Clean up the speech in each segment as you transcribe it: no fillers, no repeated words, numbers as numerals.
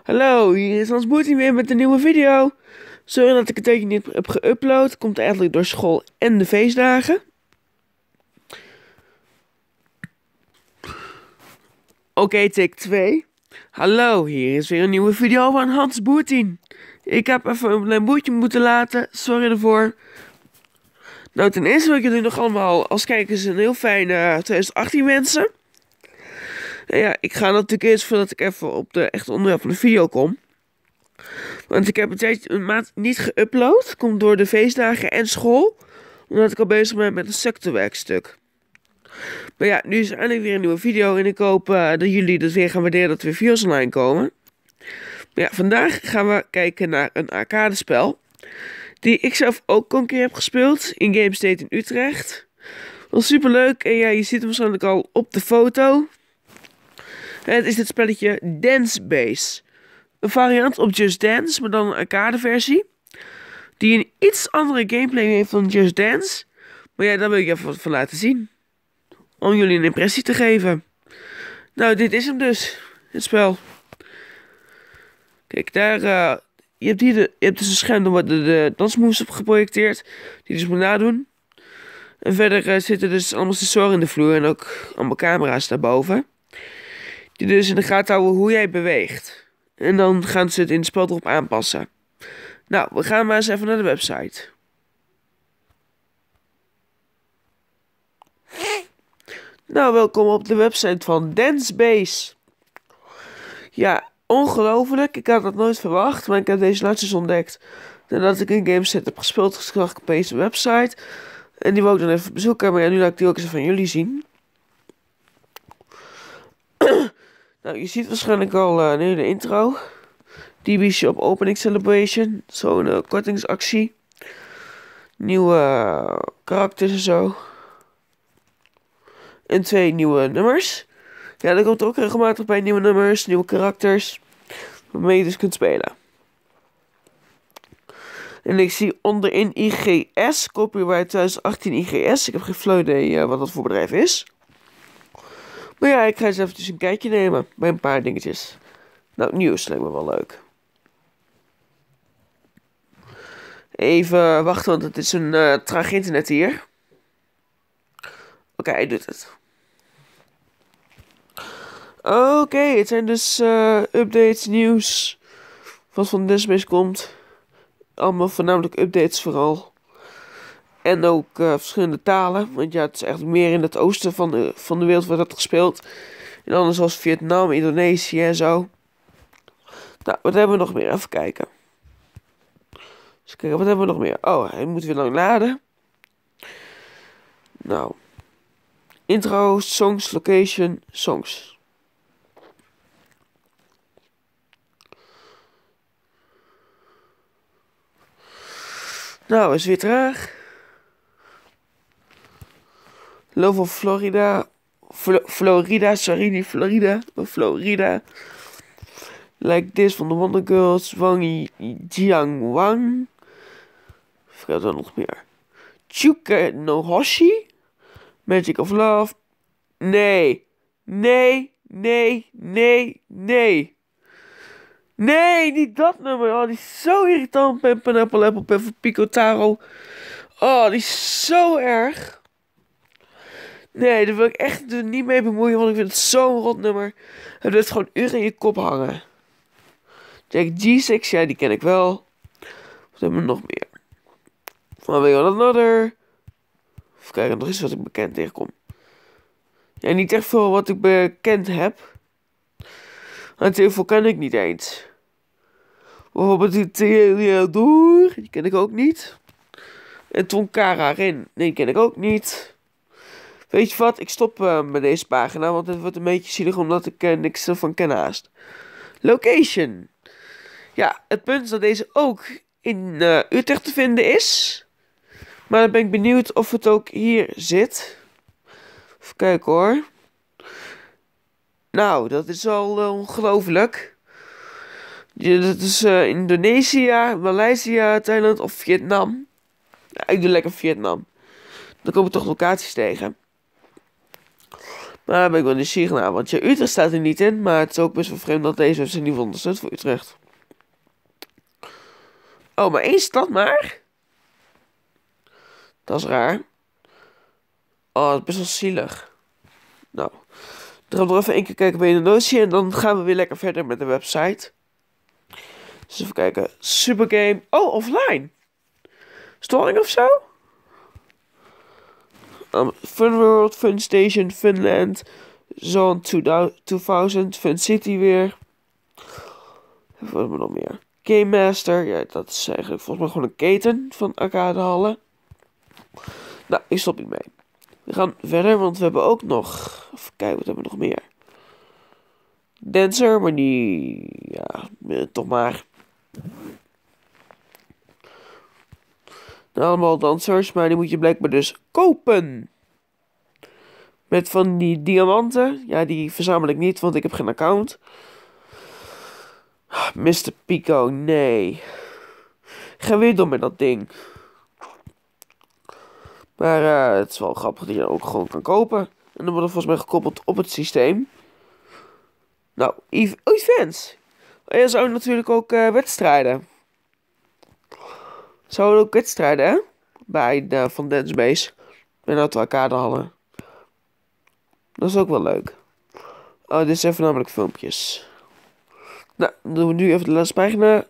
Hallo, hier is Hans Boertien weer met een nieuwe video. Sorry dat ik een tijdje niet heb geüpload. Komt eigenlijk door school en de feestdagen. Oké, take 2. Hallo, hier is weer een nieuwe video van Hans Boertien. Ik heb even een boertje moeten laten. Sorry ervoor. Nou, ten eerste wil ik jullie nog allemaal als kijkers een heel fijn 2018 wensen. Ja, ik ga natuurlijk eerst voordat ik even op de echte onderwerp van de video kom. Want ik heb een maand niet geüpload. Komt door de feestdagen en school. Omdat ik al bezig ben met een sectorwerkstuk. Maar ja, nu is er eindelijk weer een nieuwe video. En ik hoop dat jullie dus weer gaan waarderen dat er weer video's online komen. Maar ja, vandaag gaan we kijken naar een arcadespel. Die ik zelf ook een keer heb gespeeld. In GameState in Utrecht. Was super leuk. En ja, je ziet hem waarschijnlijk al op de foto. Het is het spelletje Dance Base. Een variant op Just Dance, maar dan een arcade versie. Die een iets andere gameplay heeft dan Just Dance. Maar ja, daar wil ik even wat van laten zien. Om jullie een impressie te geven. Nou, dit is hem dus. Het spel. Kijk, daar... je hebt dus een scherm waar de dansmoves op geprojecteerd. Die dus moet nadoen. En verder zitten dus allemaal sensoren in de vloer. En ook allemaal camera's daarboven. Die dus in de gaten houden hoe jij beweegt. En dan gaan ze het in het spel erop aanpassen. Nou, we gaan maar eens even naar de website. Nou, welkom op de website van Dance Base. Ja, ongelooflijk. Ik had dat nooit verwacht, maar ik heb deze laatst ontdekt. Nadat ik een gameset heb gespeeld, zag ik op deze website. En die wou ik dan even bezoeken, maar ja, nu laat ik die ook eens van jullie zien. Nou, je ziet waarschijnlijk al een hele intro. DB Shop Opening Celebration. Zo'n kortingsactie. Nieuwe karakters en zo. En 2 nieuwe nummers. Ja, er komt ook regelmatig bij nieuwe nummers, nieuwe karakters. Waarmee je dus kunt spelen. En ik zie onderin IGS, copyright 2018 IGS. Ik heb geen flauw idee wat dat voor bedrijf is. Maar ja, ik ga eens eventjes een kijkje nemen bij een paar dingetjes. Nou, nieuws lijkt me wel leuk. Even wachten, want het is een traag internet hier. Oké, hij doet het. Oké, het zijn dus updates, nieuws. Wat van Dance Base komt. Allemaal voornamelijk updates vooral. En ook verschillende talen. Want ja, het is eigenlijk meer in het oosten van de wereld wordt dat gespeeld. En anders zoals Vietnam, Indonesië en zo. Nou, wat hebben we nog meer? Even kijken. Dus kijken, wat hebben we nog meer? Oh, hij moet weer lang laden. Nou. Intro, songs, location, songs. Nou, is weer traag. Love of Florida. Florida, sorry, niet Florida. Maar Florida. Like This van de Wonder Girls. Wang Jiang Wang. Vergeet er nog meer. Chuka no Hoshi. Magic of Love. Nee. Nee, nee, nee, nee. Nee, niet dat nummer. Oh, die is zo irritant. Pineapple Apple Pepper Pico Taro. Oh, die is zo erg. Nee, daar wil ik echt niet mee bemoeien, want ik vind het zo'n rot nummer. Het blijft gewoon uren in je kop hangen. Jack G6, ja, die ken ik wel. Wat hebben we nog meer? Van Way on Another. Even kijken, nog eens wat ik bekend tegenkom. Ja, niet echt veel wat ik bekend heb. Want heel veel ken ik niet eens. Bijvoorbeeld die Theodore, die ken ik ook niet. En Tonkara Rin, nee, die ken ik ook niet. Weet je wat, ik stop met deze pagina, want het wordt een beetje zielig omdat ik niks ervan ken haast. Location. Ja, het punt is dat deze ook in Utrecht te vinden is. Maar dan ben ik benieuwd of het ook hier zit. Even kijken hoor. Nou, dat is al ongelooflijk. Dat is Indonesië, Maleisië, Thailand of Vietnam. Ja, ik doe lekker Vietnam. Dan kom ik toch locaties tegen. Maar daar ben ik wel nieuwsgierig naar, want Utrecht staat er niet in. Maar het is ook best wel vreemd dat deze website niet ondersteunt voor Utrecht. Oh, maar 1 stad maar? Dat is raar. Oh, dat is best wel zielig. Nou, dan gaan we nog even 1 keer kijken bij de notie. En dan gaan we weer lekker verder met de website. Dus even kijken. Supergame. Oh, offline. Stalling of zo? Fun World, Fun Station, Funland, Zone 2000, Fun City weer. Wat hebben we nog meer? Game Master, ja, dat is eigenlijk volgens mij gewoon een keten van arcadehallen. Nou, ik stop niet mee. We gaan verder, want we hebben ook nog... Even kijken, wat hebben we nog meer? Dancer, maar die... Ja, toch maar... Allemaal dansers, maar die moet je blijkbaar dus kopen. Met van die diamanten. Ja, die verzamel ik niet, want ik heb geen account. Mr. Pico, nee. Ik ga weer door met dat ding. Maar het is wel grappig dat je ook gewoon kan kopen. En dan wordt het volgens mij gekoppeld op het systeem. Nou, events. En er zouden natuurlijk ook wedstrijden. Zouden ook wedstrijden, hè? Bij de Van Dance Base. Bij een aantal arcadehallen. Dat is ook wel leuk. Oh, dit zijn voornamelijk filmpjes. Nou, dan doen we nu even de laatste pagina.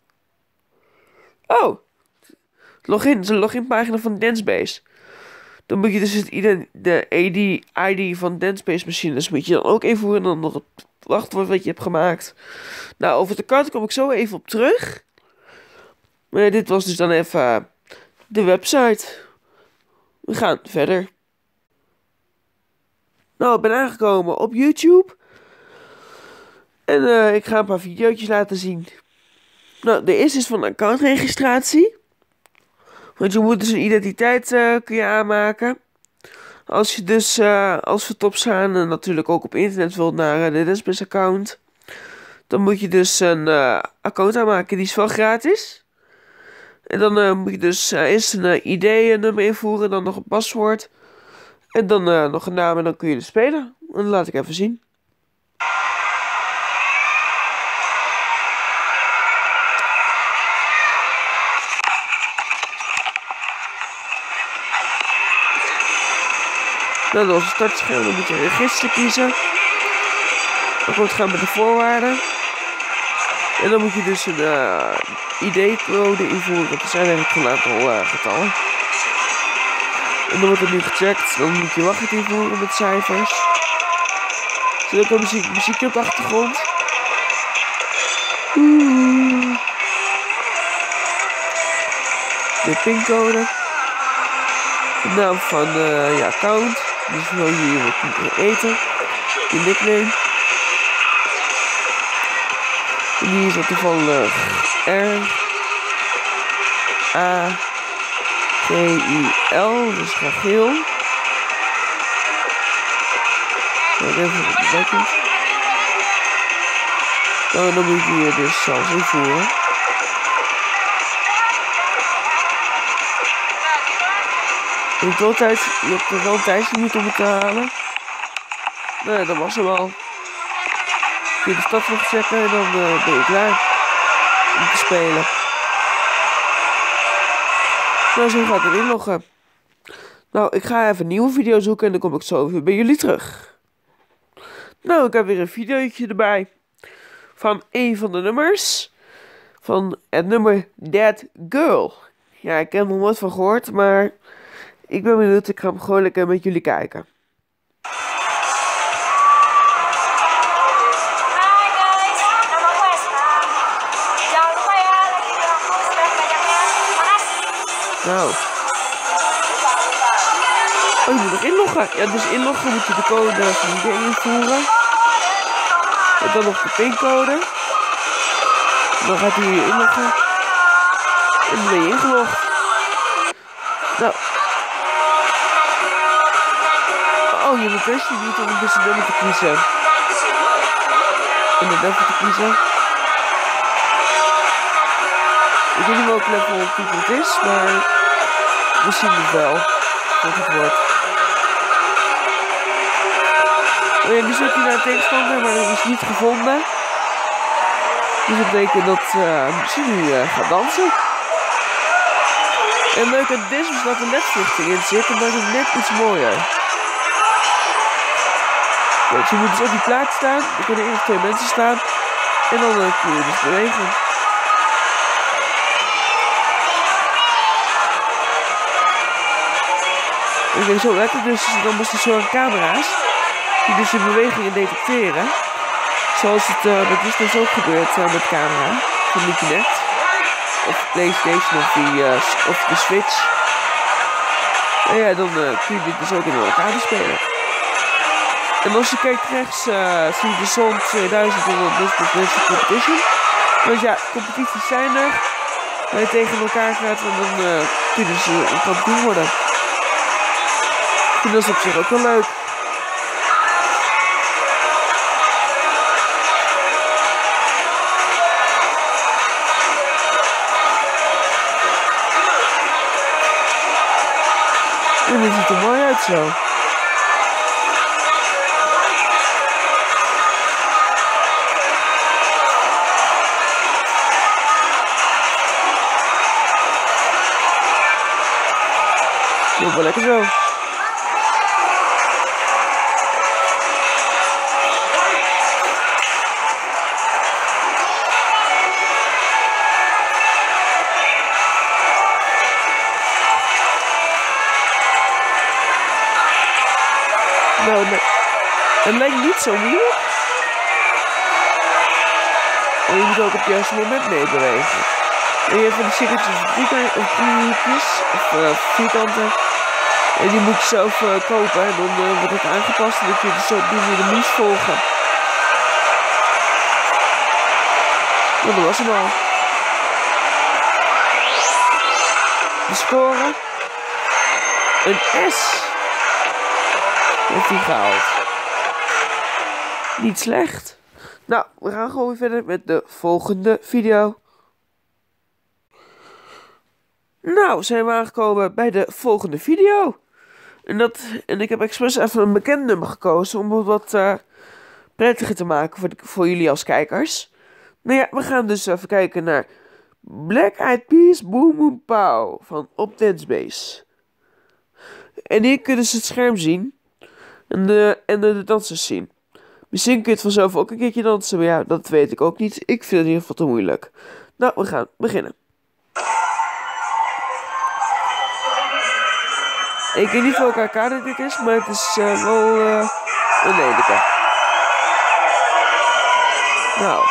Oh! Login. Het is een loginpagina van Dancebase. Dan moet je dus de ID van Dancebase machines moet je dan ook invoeren. En dan nog het wachtwoord wat je hebt gemaakt. Nou, over de kaart kom ik zo even op terug. Maar dit was dus dan even de website. We gaan verder. Nou, ik ben aangekomen op YouTube. En ik ga een paar video's laten zien. Nou, de eerste is van accountregistratie. Want je moet dus een identiteit kun je aanmaken. Als je dus als we top staan en natuurlijk ook op internet wilt naar de Dancebase account. Dan moet je dus een account aanmaken. Die is wel gratis. En dan moet je dus eerst een ID-nummer invoeren. Dan nog een paswoord. En dan nog een naam en dan kun je dus spelen. En dat laat ik even zien. Nou, dat was het startscherm. Dan moet je register kiezen. Dan komt het gaan met de voorwaarden. En dan moet je dus een ID-code invoeren. Dat zijn eigenlijk een aantal getallen. En dan wordt het nu gecheckt. Dan moet je wachtwoord invoeren met cijfers. Er zit ook een muziekje op de achtergrond. De pincode. De naam van je account. Dus wil je wat eten. Je nickname. En hier is dat toevallig R-A-G-I-L. Dus Rachel. Kijk even wat het betekent. Nou, dan moet je hier dus zelfs invoeren. Je hebt er wel een tijdslimiet om het te halen. Nee, dat was hem al. Kun je de stad nog checken en dan ben je klaar om te spelen. Nou, zo gaat het inloggen. Nou, ik ga even een nieuwe video zoeken en dan kom ik zo weer bij jullie terug. Nou, ik heb weer een videootje erbij. Van een van de nummers. Van het nummer That Girl. Ja, ik heb er nog nooit van gehoord, maar ik ben benieuwd. Ik ga hem gewoon lekker met jullie kijken. Nou. Oh, je moet nog inloggen. Ja, dus inloggen moet je de code van de invoeren. En dan nog de pincode. Dan gaat hij hier inloggen. En dan ben je ingelogd. Nou. Oh, je moet best niet om een beste nummer te kiezen. En dan even te kiezen. Ik weet niet welk level het is, maar we zien het wel wat het wordt. Oh ja, nu zoekt hij naar een tegenstander, maar dat is niet gevonden. Dus dat betekent dat ze nu gaat dansen. En leuk aan dit is dat er ledverlichting in zit, en maakt het net iets mooier. Ja, dus je moet dus op die plaats staan, er kunnen één of twee mensen staan. En dan kun je dus bewegen. Ik denk zo lekker, dus dan was er zo'n camera's die dus je bewegingen detecteren. Zoals het met Distance ook gebeurt met camera van de Kinect. Of PlayStation of de Switch. En ja, dan kun je dit dus ook in een arcade spelen. En als je kijkt rechts zie je de Zone 2000 en de Distance Competition. Want ja, competities zijn er. Waar je tegen elkaar gaat en dan kun je dus een kampioen worden. En dat is op zich ook wel leuk. En dit ziet er mooi uit zo. Loopt wel lekker zo. Nou, het lijkt niet zo moeilijk. Maar je moet ook op het juiste moment meebewegen. En je hebt van die cirkeltjes of driehoekjes of vierkanten. En die moet je zelf kopen en dan wordt het aangepast en dan kun je dus op die manier de moes volgen. Nou, dat was hem al. De score. Een S. Heeft hij gehaald. Niet slecht. Nou, we gaan gewoon weer verder met de volgende video. Nou, zijn we aangekomen bij de volgende video. En ik heb expres even een bekend nummer gekozen om het wat prettiger te maken voor jullie als kijkers. Nou ja, we gaan dus even kijken naar Black Eyed Peas Boom Boom Pow van Op Dance Base. En hier kunnen ze het scherm zien. En de dansers zien. Misschien kun je het vanzelf ook een keertje dansen, maar ja, dat weet ik ook niet. Ik vind het in ieder geval te moeilijk. Nou, we gaan beginnen. Ik weet niet welke arcade dit is, maar het is wel een lelijke. Nou.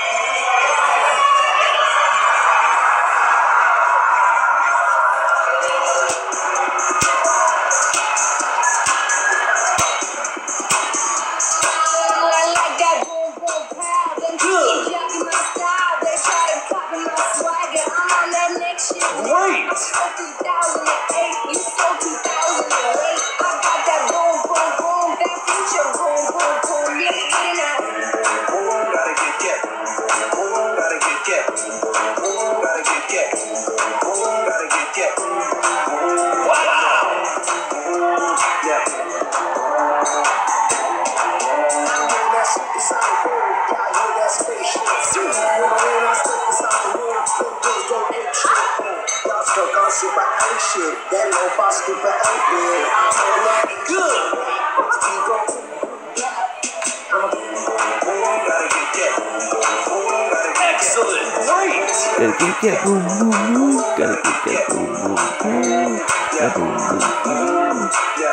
Gotta get boom boom boom. Gotta get boom boom boom. Gotta boom boom boom.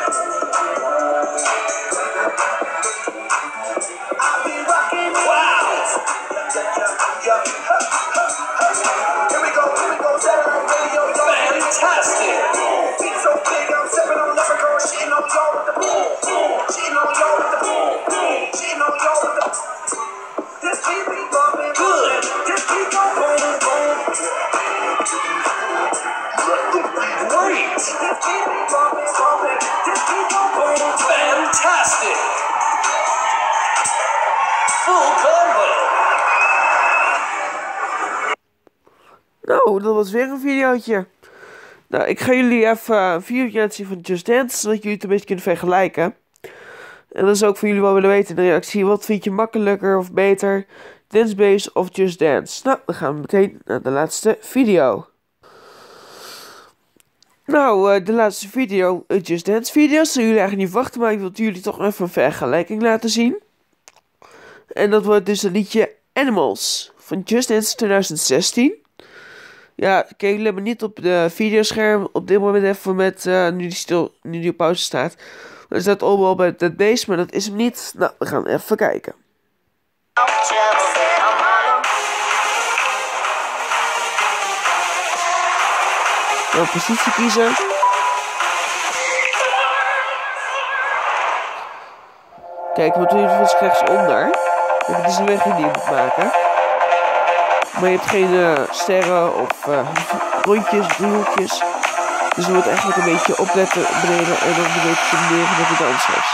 Wow! Here we go, Saturday radio, fantastic! Beat so big, I'm stepping on leprechaun, shitting on y'all with the boom, boom, shitting on y'all with the boom, boom, shitting on y'all with the. This beat be bumping, good. This beat go boom, boom. Great! This beat be bumping, bumping. This beat go boom, fantastic! Full combo. Nou, dat was weer een videootje. Nou, ik ga jullie even een videootje laten zien van Just Dance, zodat jullie het een beetje kunnen vergelijken. En dat is ook voor jullie wel willen weten in de reactie. Wat vind je makkelijker of beter? Dance Base of Just Dance? Nou, dan gaan we meteen naar de laatste video. Nou, de laatste video, Just Dance video. Zullen jullie eigenlijk niet wachten, maar ik wil jullie toch even een vergelijking laten zien. En dat wordt dus het liedje Animals van Just Dance 2016. Ja, kijk, let me niet op de videoscherm op dit moment even met, nu die op pauze staat. Er staat allemaal bij de base, maar dat is hem niet. Nou, we gaan even kijken. Nou, positie kiezen. Kijk, wat doe je dus rechtsonder? Het is een weg die je moet maken. Maar je hebt geen sterren of rondjes, driehoekjes. Dus je moet eigenlijk een beetje opletten beneden en dan een beetje combineren met de dansers.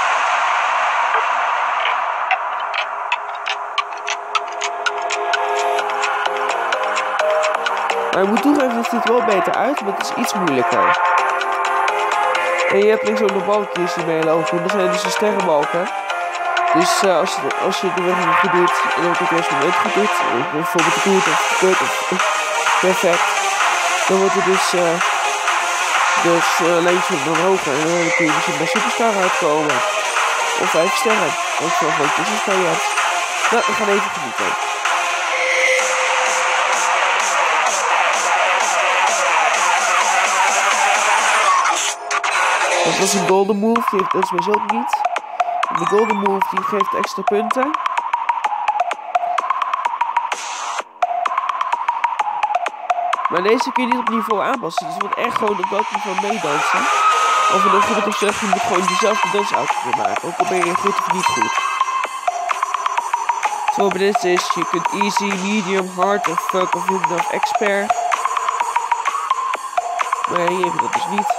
Maar ik moet toegeven, het ziet er wel beter uit, maar het is iets moeilijker. En je hebt links ook de balkjes die meelopen. Dat zijn dus de sterrenbalken. Dus als je de weg niet goed doet, en dan op het eerste moment goed doet, bijvoorbeeld de goed of de kut of perfect, dan wordt het dus lijntje omhoog en dan kun je misschien bij Superstar uitkomen. Of 5 sterren. Ook zo van tussenstijl. Nou, we gaan even genieten. Dat was een golden move, die heeft dat sowieso ook niet. De golden move die geeft extra punten. Maar deze kun je niet op niveau aanpassen. Dus het wordt echt gewoon op welk niveau meedansen. Of je dan goed of slecht, je moet gewoon dezelfde dansoutfit maken. Ook al ben je goed of niet goed. Terwijl bij dit is, je kunt easy, medium, hard of fuck of expert. Maar hier heb je dat dus niet.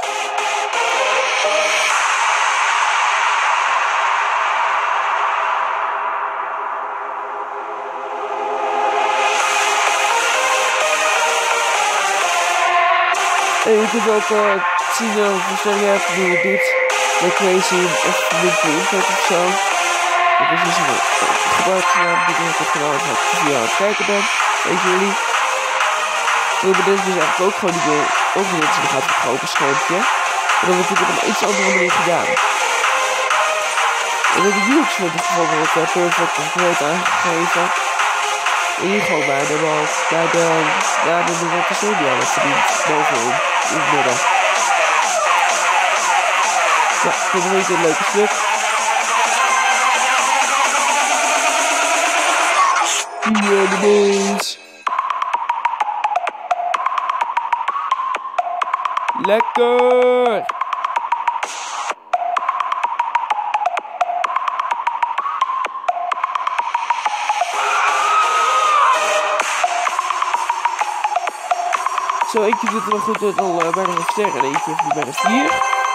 En je kunt ook zien hoeveel sterren je hebt, hoe je het doet. Bij Crazy of Winter Impact of zo. Dat is dus een gebruiksnaam die ik heb gedaan als ik via aan het kijken ben. Weet jullie. En bij dit is dus eigenlijk ook gewoon die wil. Ook niet dat ze gaat op het grote schermpje. En dan wordt het op een iets andere manier gedaan. En de views wordt dus bijvoorbeeld perfect of breed aangegeven. En hier gewoon bij de bal, bij de persoon die alles verdient, bovenin, in het midden. Ja, ik vind het een leuke stuk. Hier de boys. Lekker! Zo, eentje doet het wel goed, doet al bijna 5 sterren en eentje heeft nu bijna 4.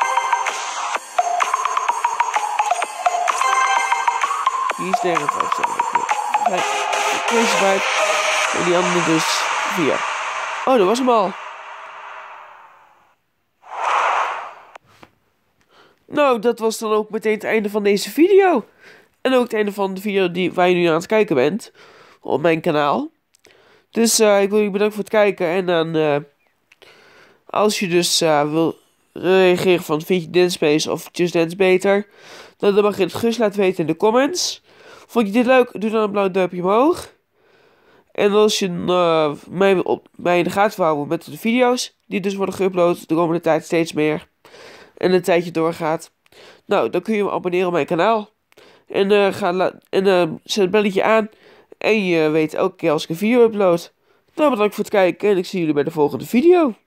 Vier sterren, 5 sterren. Deze 5 en die andere dus 4. Oh, dat was hem al. Nou, dat was dan ook meteen het einde van deze video. En ook het einde van de video waar je nu aan het kijken bent. Op mijn kanaal. Dus ik wil je bedanken voor het kijken. En dan, als je dus wil reageren van vind je Dance Base of Just Dance beter. Dan mag je het gerust laten weten in de comments. Vond je dit leuk? Doe dan een blauw duimpje omhoog. En als je mij in de gaten wil houden met de video's. Die dus worden geüpload de komende tijd steeds meer. En een tijdje doorgaat. Nou, dan kun je me abonneren op mijn kanaal. En, zet het belletje aan. En je weet elke keer als ik een video upload. Nou, bedankt voor het kijken en ik zie jullie bij de volgende video.